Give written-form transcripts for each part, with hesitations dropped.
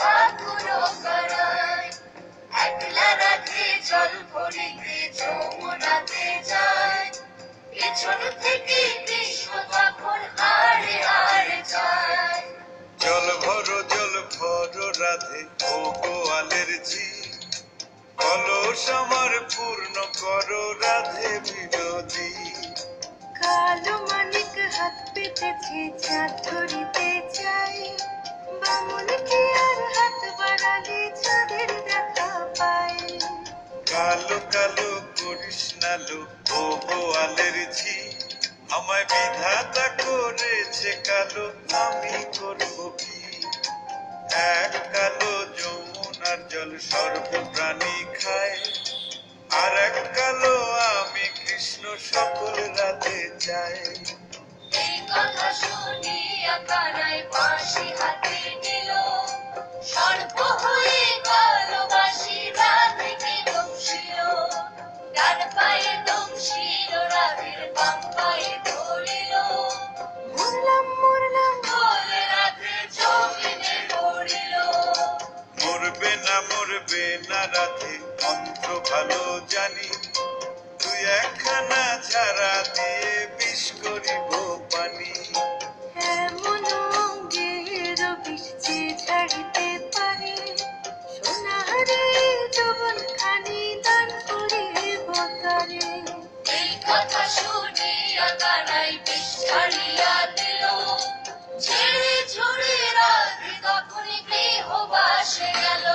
ঠাকুর করায় একলা রাধে জল ভরিতে যমুনাতে যায় পেছন থেকে কৃষ্ণ তখন আড়ে আড়ে যায় জল ভরো রাধে ও গোয়ালের ঝি কলস আমার পূর্ণ করো রাধে বিনোদী কালো মানিক হাত পেতেছে চাঁদ ধরিতে চাই বামুনকে আর হাত বাড়ালে চাঁদের দেখা পাই কালো কালো করিস না লো ও গোয়ালের ঝি আমায় বিধাতা করেছে কালো আমি করব কি এক কালো যমুনার জল সর্বপ্রাণী খায় আর এক কালো আমি কৃষ্ণ সকল রাধে চাই এই কথা শুনিয়া কানাই বাঁশি হাতে নিল সর্প হয়ে কালো বাঁশি রাধেকে দংশিল ডান পায়ে দংশিল রাধের বাম পায়ে ধরিল মরলাম বলে রাধে জমিনে পড়িল মরবে না রাধে মন্ত্র ভালো জানি তুই একখানা ঝাড়া দিয়ে বিষ করিব পানি এমন অঙ্গের বিষ যে ছাড়িতে পারে সোনারে যৌবন খানি দান করিব তারে এই কথা শুনিয়া কানাই বিষ ছাড়িয়া দিল ছেড়ে ঝরে রাধে তখনই গৃহবাসে গেল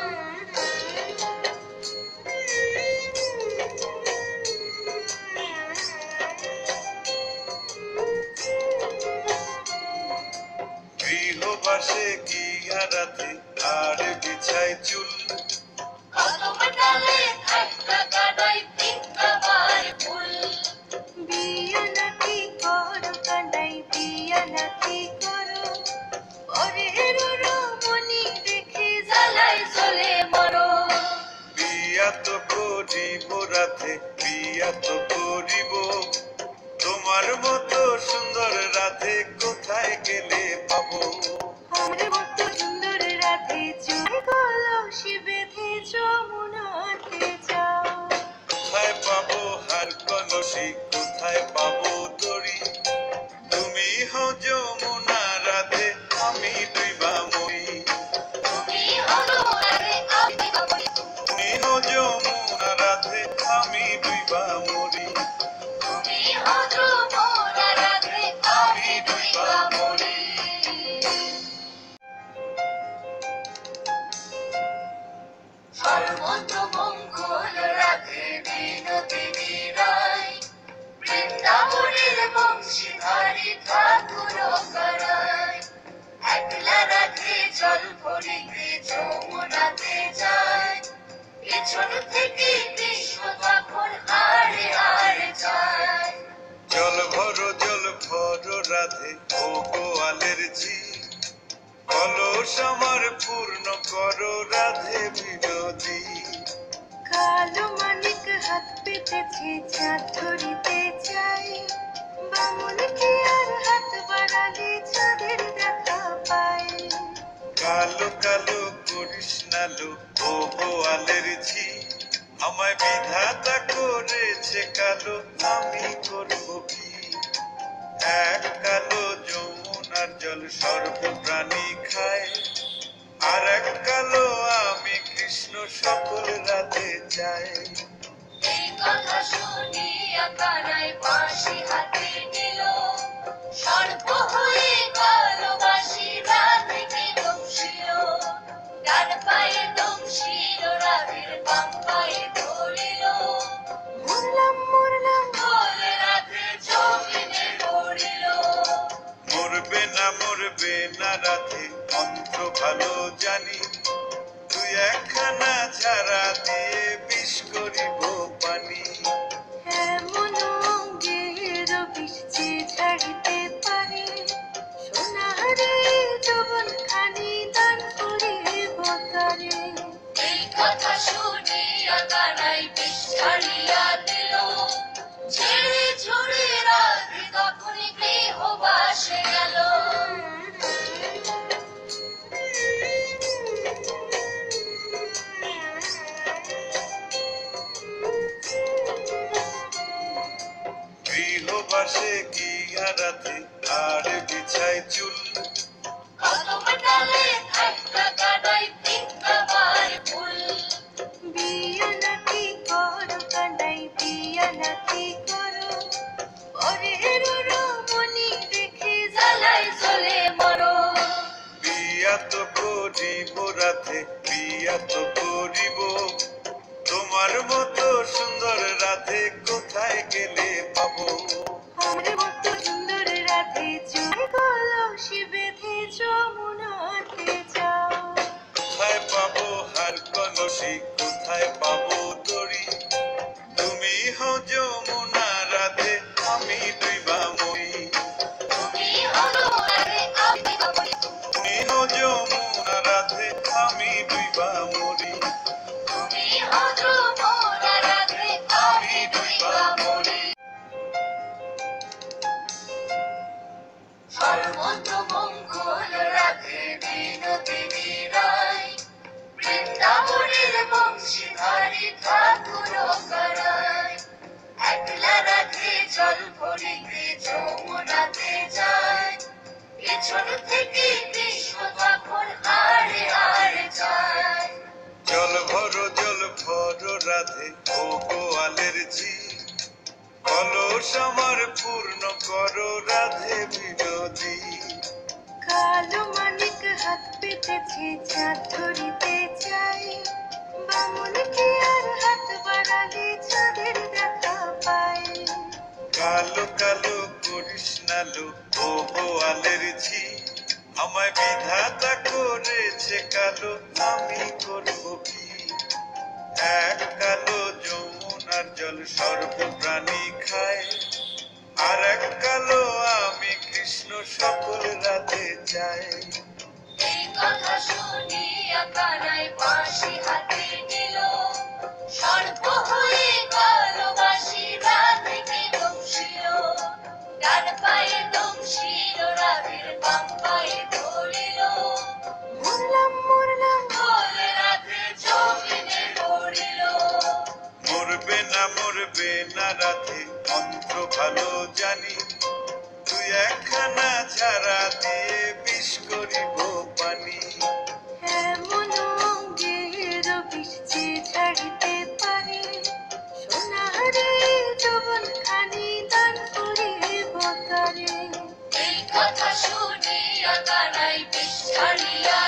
গৃহবাসে গিয়া রাধে আর বিছাই চুল কদম ডালে থাকা কানাই বৃন্দাবার ফুল বিয়া নাতি করো কানাই বিয়া নাতি করো পরের রমণী দেখে জ্বালাই জ্বলে মরো বিয়া তো করিব রাধে বিয়া তো করিব তোমার মতো সুন্দর রাধে কোথায় গেলে পাবো আমার মতো সুন্দর রাধে চুড়ি কলসি বেঁধে যমুনাতে যাও কোথায় পাবো হার কলসি কোথায় পাবো দড়ি তুমি হও যমুনা রাধে আমি ডুইবা মরি তুমি হলো রাধে আমি কবি তুমি হও যমুনা রাধে আমি ডুইবা মরি তুমি হলো মোরা রাধে আমি ডুইবা মরি সর্বত মঙ্গল রাধে বিনোদিনী রায় বৃন্দাবনের বংশীধারী ঠাকুর করায় একলা রাধে জল ভরিতে যমুনাতে যায় পেছন থেকে কৃষ্ণ তখন আড়ে আড়ে যায় জল ভরো রাধে ও গোয়ালের ঝি কলস আমার পূর্ণ করো রাধে বিনোদী কালো মানিক হাত পেতেছে চাঁদ ধরিতে চাই বামুনকে আর হাত বাড়ালে চাঁদের দেখা পাই কালো কালো করিস না লো ও গোয়ালের ঝি আমায় বিধাতা করেছে কালো আমি করব কি এক কালো যমুনার জল সর্বপ্রাণী খায় আর এক কালো আমি কৃষ্ণ সকল রাধে চাই এই কথা শুনিয়া কানাই বাঁশি হাতে নিল সর্প হয়ে কালো বাঁশি রাধেকে দংশিল ডান পায়ে দংশিল রাধের বাম পায়ে ধরিল মরলাম বলে রাধে জমিনে পড়িল মরবে না রাধে মন্ত্র ভালো জানি তুই একখানা ঝাড়া দিয়ে বিষ করিব পানি এমন অঙ্গের বিষ যে ছাড়িতে পারে সোনারে যৌবন খানি দান করিব তারে এই কথা শুনিয়া কানাই বিষ ছাড়িয়া দিল ছেড়ে ঝরে রাধে তখনই গৃহবাসে গেল ভালোবাসে কি রাতে আর বিছায় চুল কদম ডালে থাকা কানাই বৃন্দাবার ফুল। বিয়া নাতি করো কানাই বিয়া নাতি করো পরের রমণী দেখে জ্বালাই জ্বলে মরো। বিয়া তো করিব রাধে বিয়া তো করিব তোমার মতো সুন্দর রাধে কোথায় গেলে পাবো আমার মতো সুন্দর রাধে চুল কলসি বেঁধে যমুনাতে যাও। কোথায় পাবো হার কলসি কোথায় পাবো দড়ি তুমি হও যমুনা রাধে আমি ডুইবা মরি তুমি হলো রাধে আমি অমরি। তুমি হও যমুনা রাধে আমি ডুইবা মরি তুমি হলো মোরা রাধে আমি ডুইবা মরি। সর্বতমঙ্গল রাধে বিনোদিনী রায়, বৃন্দাবনের বংশীধারী ঠাকুর করায়। একলা রাধে জল ভরিতে যমুনাতে যায়, পেছন থেকে কৃষ্ণ তখন আড়ে আড়ে যায়। জল ভরো রাধে ও গোয়ালের ঝি কলস আমার পূর্ণ করো রাধে বিনোদী কালো মানিক হাত পেতেছে চাঁদ ধরিতে চাই, বামুনকে আর হাত বাড়ালে চাঁদের দেখা পাই। কালো কালো করিস না লো ও গোয়ালের ঝি আমায় বিধাতা করেছে কালো আমি করবো কি এক কালো যমুনার জল সর্বপ্রাণী খায় আর এক কালো আমি কৃষ্ণ সকল রাধে চাই এই কথা শুনিয়া কানাই বাঁশি হাতে নিল, সর্প হয়ে কালবাসী রাধেকে দংশিল। ডান পায়ে দংশিল রাধের বাম পায়ে ধরিল, মরলাম মরলাম বলে রাধে জমিনে পড়িল। মরবে না রাধে মন্ত্র ভালো জানি তুই একখানা ঝাড়া দিয়ে বিষ করিব পানি এমন অঙ্গের বিষ যে ছাড়িতে পারে, সোনারে যৌবন খানি দান করিব তারে। এই কথা শুনিয়া কানাই বিষ ছাড়িয়া